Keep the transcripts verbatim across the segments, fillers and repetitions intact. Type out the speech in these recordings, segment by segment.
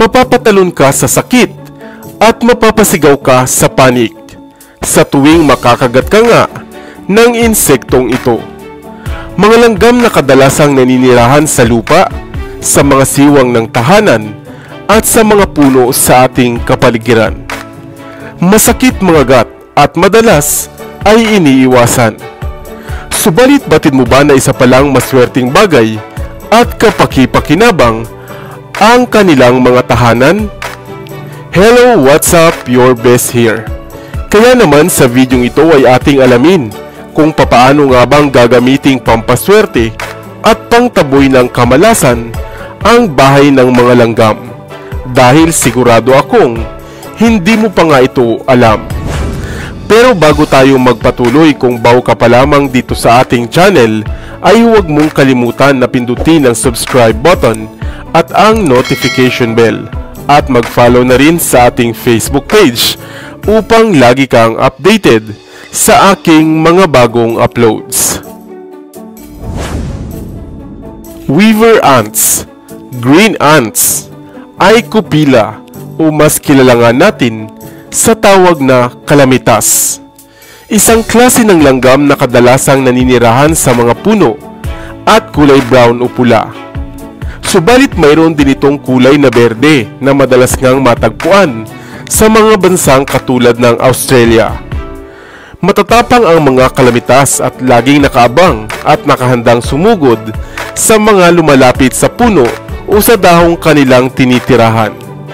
mapapatalon ka sa sakit at mapapasigaw ka sa panik sa tuwing makakagat ka nga ng insektong ito. Mga langgam na kadalasang naninirahan sa lupa, sa mga siwang ng tahanan at sa mga puno sa ating kapaligiran. Masakit mangagat at madalas ay iniiwasan. Subalit batid mo ba na isa palang maswerteng bagay at kapaki-pakinabang ang kanilang mga tahanan? Hello, what's up? Your best here. Kaya naman sa videong ito ay ating alamin kung papaano nga bang gagamiting pampaswerte at pangtaboy ng kamalasan ang bahay ng mga langgam. Dahil sigurado akong hindi mo pa nga ito alam. Pero bago tayo magpatuloy, kung bago ka pa lamang dito sa ating channel, ay huwag mong kalimutan na pindutin ang subscribe button at ang notification bell. At mag-follow na rin sa ating Facebook page upang lagi kang updated sa aking mga bagong uploads. Weaver ants, green ants, ay kupila o mas kilala nga natin sa tawag na kalamitas. Isang klase ng langgam na kadalasang naninirahan sa mga puno at kulay brown o pula. Subalit mayroon din itong kulay na berde na madalas ngang matagpuan sa mga bansang katulad ng Australia. Matatapang ang mga kalamitas at laging nakaabang at nakahandang sumugod sa mga lumalapit sa puno o sa dahong kanilang tinitirahan.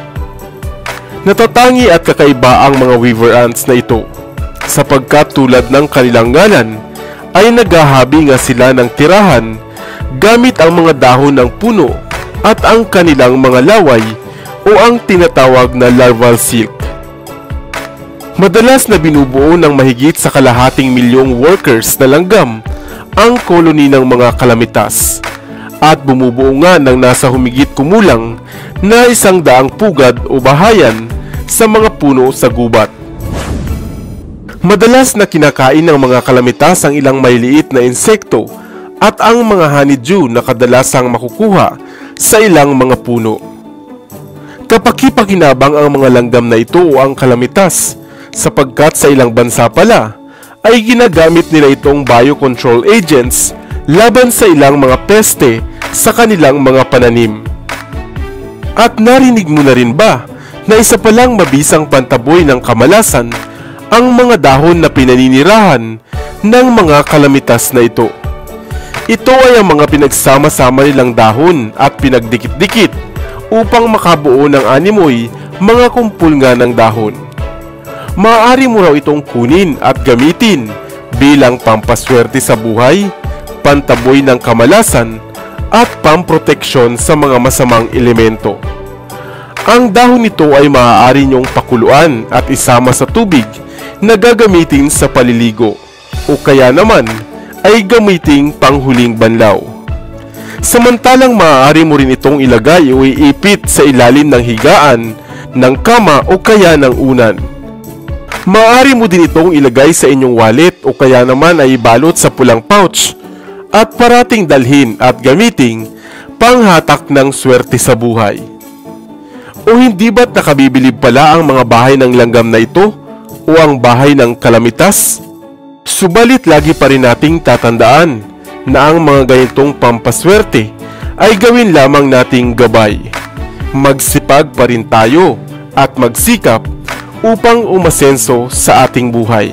Natatangi at kakaiba ang mga weaver ants na ito sapagkat tulad ng kanilang ngalan ay naghahabi nga sila ng tirahan gamit ang mga dahon ng puno at ang kanilang mga laway o ang tinatawag na larval silk. Madalas na binubuo ng mahigit sa kalahating milyong workers na langgam ang koloni ng mga kalamitas at bumubuo nga ng nasa humigit kumulang na isang daang pugad o bahayan sa mga puno sa gubat. Madalas na kinakain ng mga kalamitas ang ilang maliliit na insekto at ang mga honeydew na kadalasang makukuha sa ilang mga puno. Kapaki-pakinabang ang mga langgam na ito o ang kalamitas sapagkat sa ilang bansa pala ay ginagamit nila itong biocontrol agents laban sa ilang mga peste sa kanilang mga pananim. At narinig mo na rin ba na isa palang mabisang pantaboy ng kamalasan ang mga dahon na pinaninirahan ng mga kalamitas na ito? Ito ay ang mga pinagsama-sama nilang dahon at pinagdikit-dikit upang makabuo ng animoy mga kumpul nga ng dahon. Maaari mo raw itong kunin at gamitin bilang pampaswerte sa buhay, pantaboy ng kamalasan, at pamproteksyon sa mga masamang elemento. Ang dahon nito ay maaari niyong pakuluan at isama sa tubig na gagamitin sa paliligo o kaya naman ay gamiting panghuling banlaw. Samantalang maaari mo rin itong ilagay o iipit sa ilalim ng higaan, ng kama o kaya ng unan. Maaari mo din itong ilagay sa inyong wallet o kaya naman ay ibalot sa pulang pouch at parating dalhin at gamiting panghatak ng swerte sa buhay. O hindi ba't nakabibilib pala ang mga bahay ng langgam na ito o ang bahay ng kalamitas? Subalit lagi pa rin nating tatandaan na ang mga ganitong pampaswerte ay gawin lamang nating gabay. Magsipag pa rin tayo at magsikap upang umasenso sa ating buhay.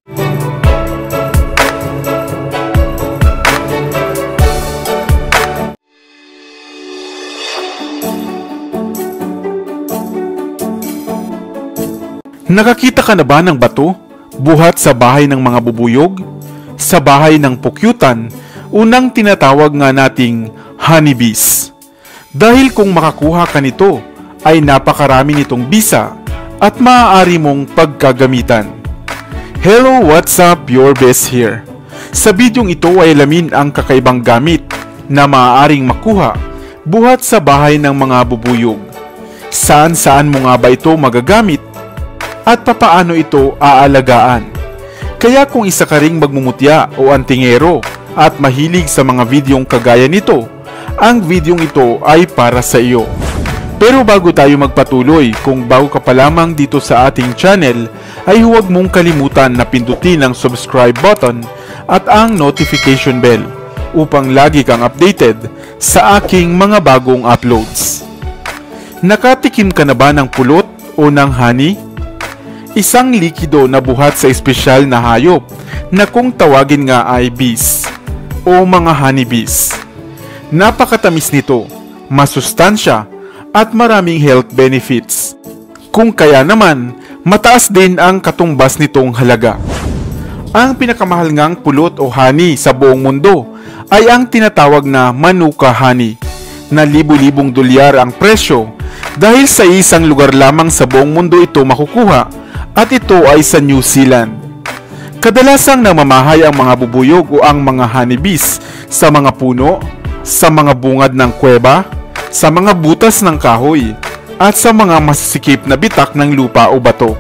Nakakita ka na ba ng bato buhat sa bahay ng mga bubuyog? Sa bahay ng pukyutan, unang tinatawag nga nating honeybees. Dahil kung makakuha ka nito, ay napakarami nitong bisa at maaari mong pagkagamitan. Hello, what's up? Your best here. Sa bidyong ito ay alamin ang kakaibang gamit na maaaring makuha buhat sa bahay ng mga bubuyog. Saan-saan mo nga ba ito magagamit? At papaano ito aalagaan? Kaya kung isa ka ring magmumutya o antingero at mahilig sa mga videong kagaya nito, ang videong ito ay para sa iyo. Pero bago tayo magpatuloy, kung bago ka pa lamang dito sa ating channel, ay huwag mong kalimutan na pindutin ang subscribe button at ang notification bell upang lagi kang updated sa aking mga bagong uploads. Nakatikim ka na ba ng pulot o ng honey? Isang likido na buhat sa espesyal na hayop na kung tawagin nga ay bees o mga honeybees. Napakatamis nito, masustansya at maraming health benefits. Kung kaya naman, mataas din ang katumbas nitong halaga. Ang pinakamahal ngang pulot o honey sa buong mundo ay ang tinatawag na Manuka honey, na libu-libong dolyar ang presyo dahil sa isang lugar lamang sa buong mundo ito makukuha, at ito ay sa New Zealand. Kadalasang namamahay ang mga bubuyog o ang mga honeybees sa mga puno, sa mga bungad ng kuweba, sa mga butas ng kahoy, at sa mga masisikip na bitak ng lupa o bato.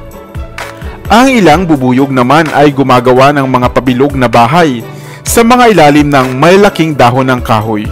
Ang ilang bubuyog naman ay gumagawa ng mga pabilog na bahay sa mga ilalim ng malalaking dahon ng kahoy.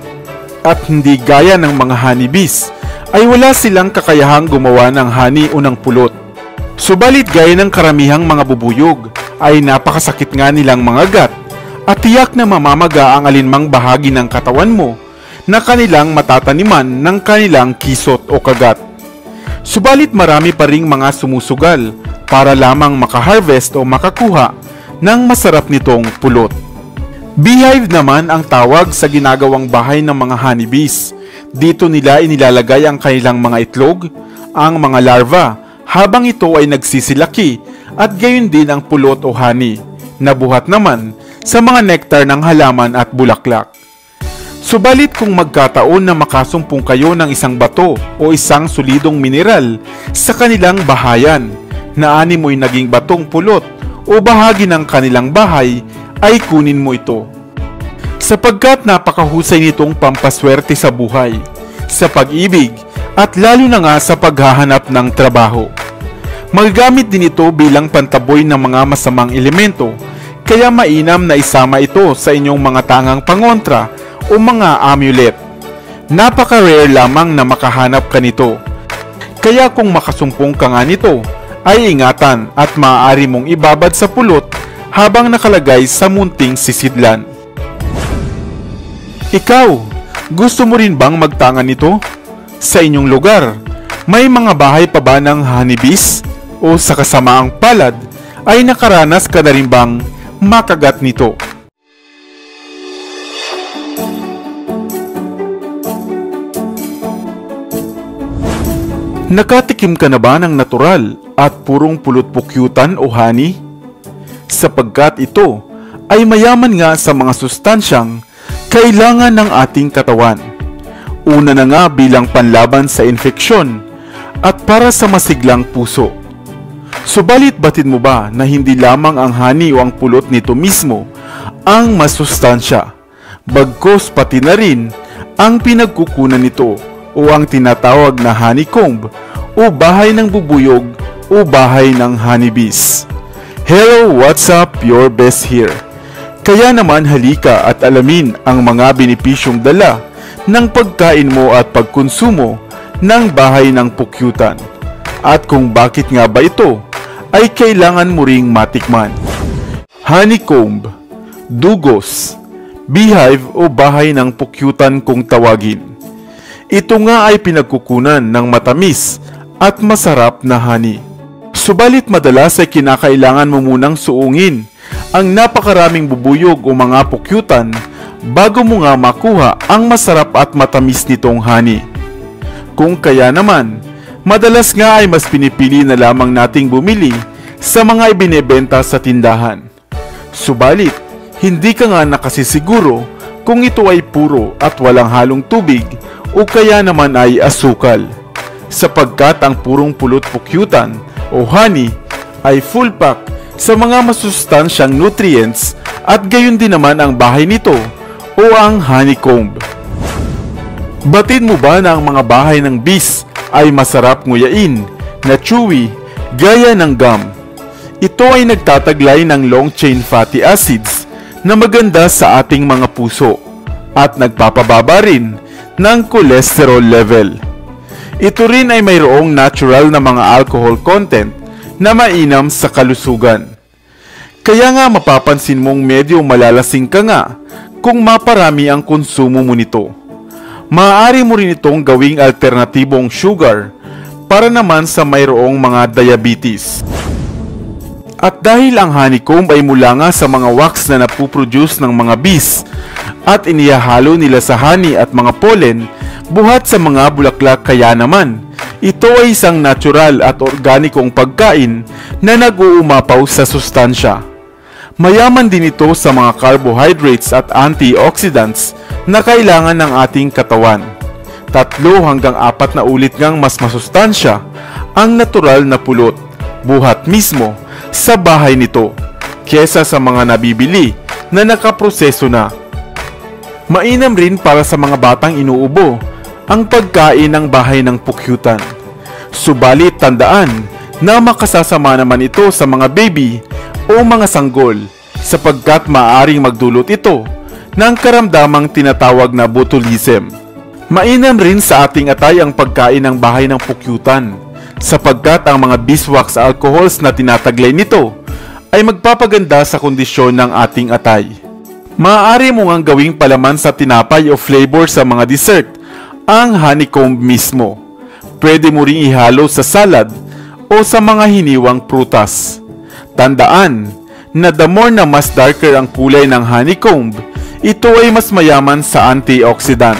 At hindi gaya ng mga honeybees, ay wala silang kakayahang gumawa ng honey o ng pulot. Subalit gaya ng karamihang mga bubuyog, ay napakasakit nga nilang mga gat at tiyak na mamamaga ang alinmang bahagi ng katawan mo na kanilang matataniman ng kanilang kisot o kagat. Subalit marami pa ring mga sumusugal para lamang makaharvest o makakuha ng masarap nitong pulot. Beehive naman ang tawag sa ginagawang bahay ng mga honeybees. Dito nila inilalagay ang kanilang mga itlog, ang mga larva, habang ito ay nagsisilaki, at gayon din ang pulot o honey, na buhat naman sa mga nektar ng halaman at bulaklak. Subalit kung magkataon na makasumpong kayo ng isang bato o isang solidong mineral sa kanilang bahayan, na ani mo'y naging batong pulot o bahagi ng kanilang bahay, ay kunin mo ito. Sapagkat napakahusay nitong pampaswerte sa buhay, sa pag-ibig, at lalo na nga sa paghahanap ng trabaho. Magagamit din ito bilang pantaboy ng mga masamang elemento, kaya mainam na isama ito sa inyong mga tangang pangontra o mga amulet. Napaka-rare lamang na makahanap ka nito, kaya kung makasumpong ka nga nito, ay ingatan at maaari mong ibabad sa pulot habang nakalagay sa munting sisidlan. Ikaw, gusto mo rin bang magtangan nito? Sa inyong lugar, may mga bahay pa ba ng honeybees? O sa kasamaang palad, ay nakaranas ka na rin bang makagat nito? Nakatikim ka na ba ng natural at purong pulot-pukyutan o honey? Sapagkat ito ay mayaman nga sa mga sustansyang kailangan ng ating katawan. Una na nga bilang panlaban sa infeksyon at para sa masiglang puso. Subalit batid mo ba na hindi lamang ang honey o ang pulot nito mismo ang masustansya, bagkos pati na rin ang pinagkukunan nito o ang tinatawag na honeycomb o bahay ng bubuyog o bahay ng honeybees. Hello, what's up? Your best here. Kaya naman halika at alamin ang mga benepisyong dala ng pagkain mo at pagkonsumo ng bahay ng pukyutan. At kung bakit nga ba ito ay kailangan mo ring matikman. Honeycomb, dugos, beehive o bahay ng pukyutan kung tawagin. Ito nga ay pinagkukunan ng matamis at masarap na honey. Subalit madalas ay kinakailangan mo munang suungin ang napakaraming bubuyog o mga pukyutan bago mo nga makuha ang masarap at matamis nitong honey. Kung kaya naman, madalas nga ay mas pinipili na lamang nating bumili sa mga ibinebenta sa tindahan. Subalit, hindi ka nga nakasisiguro kung ito ay puro at walang halong tubig o kaya naman ay asukal, sapagkat ang purong pulot-pukyutan o honey ay full pack sa mga masustansyang nutrients at gayon din naman ang bahay nito o ang honeycomb. Batid mo ba na ang mga bahay ng bees ay masarap nguyain, na chewy, gaya ng gum? Ito ay nagtataglay ng long-chain fatty acids na maganda sa ating mga puso at nagpapababa rin ng cholesterol level. Ito rin ay mayroong natural na mga alcohol content na mainam sa kalusugan. Kaya nga mapapansin mong medyo malalasing ka nga kung maparami ang konsumo mo nito. Maaari mo rin itong gawing alternatibong sugar para naman sa mayroong mga diabetes. At dahil ang honeycomb ay mula nga sa mga wax na napuproduce ng mga bees at inihahalo nila sa honey at mga pollen buhat sa mga bulaklak, kaya naman ito ay isang natural at organikong pagkain na nag-uumapaw sa sustansya. Mayaman din ito sa mga carbohydrates at antioxidants na kailangan ng ating katawan. Tatlo hanggang apat na ulit ngang mas masustansya ang natural na pulot buhat mismo sa bahay nito kesa sa mga nabibili na nakaproseso na. Mainam rin para sa mga batang inuubo ang pagkain ng bahay ng pukyutan. Subalit tandaan na makasasama naman ito sa mga baby o mga sanggol sapagkat maaaring magdulot ito ng karamdamang tinatawag na botulism. Mainam rin sa ating atay ang pagkain ng bahay ng pukyutan sapagkat ang mga beeswax alcohols na tinataglay nito ay magpapaganda sa kondisyon ng ating atay. Maaari mo ngang gawing palaman sa tinapay o flavor sa mga dessert ang honeycomb mismo. Pwede mo ring ihalo sa salad o sa mga hiniwang prutas. Tandaan na the more na mas darker ang kulay ng honeycomb, ito ay mas mayaman sa antioxidant.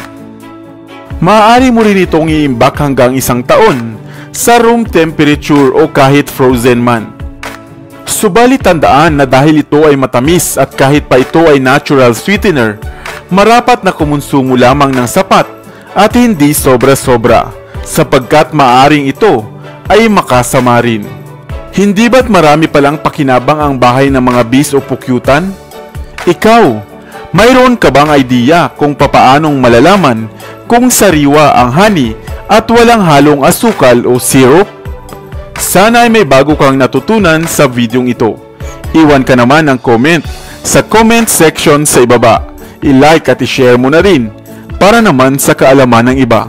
Maaari mo rin itong iimbak hanggang isang taon sa room temperature o kahit frozen man. Subalit tandaan na dahil ito ay matamis at kahit pa ito ay natural sweetener, marapat na kumonsumo lamang ng sapat at hindi sobra-sobra sapagkat maaring ito ay makasama rin. Hindi ba't marami palang pakinabang ang bahay ng mga bees o pukyutan? Ikaw, mayroon ka bang idea kung papaanong malalaman kung sariwa ang honey at walang halong asukal o syrup? Sana ay may bago kang natutunan sa videong ito. Iwan ka naman ng comment sa comment section sa ibaba. I-like at i-share mo na rin para naman sa kaalaman ng iba.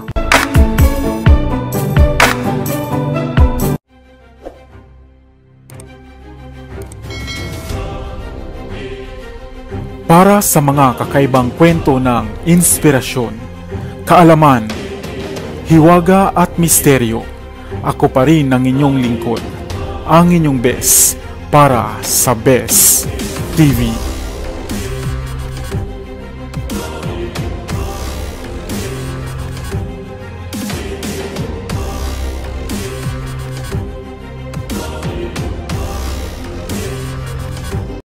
Para sa mga kakaibang kwento ng inspirasyon, kaalaman, hiwaga at misteryo, ako pa rin ang inyong lingkod, ang inyong best para sa Best T V.